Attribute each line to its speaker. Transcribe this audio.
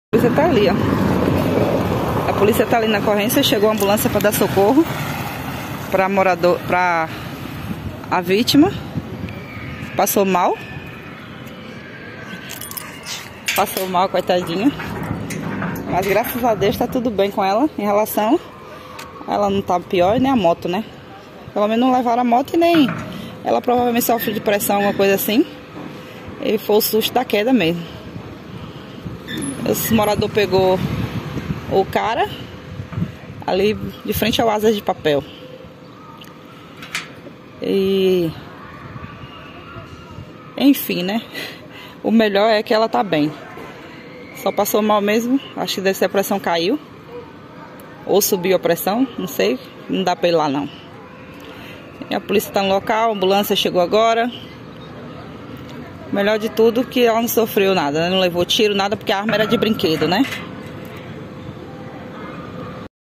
Speaker 1: A polícia tá ali, ó. A polícia tá ali na ocorrência. Chegou a ambulância para dar socorro para a vítima. Passou mal, coitadinha. Mas graças a Deus tá tudo bem com ela. Em relação, ela não tá pior e nem a moto, né? Pelo menos não levaram a moto e nem... Ela provavelmente sofre de pressão, alguma coisa assim. E foi o susto da queda mesmo. Esse morador pegou o cara ali de frente ao Asas de Papel. E... enfim, né? O melhor é que ela tá bem. Só passou mal mesmo. Acho que deve ser a pressão caiu. Ou subiu a pressão, não sei. Não dá pra ir lá não. E a polícia tá no local, a ambulância chegou agora. Melhor de tudo que ela não sofreu nada, né? Não levou tiro, nada, porque a arma era de brinquedo, né?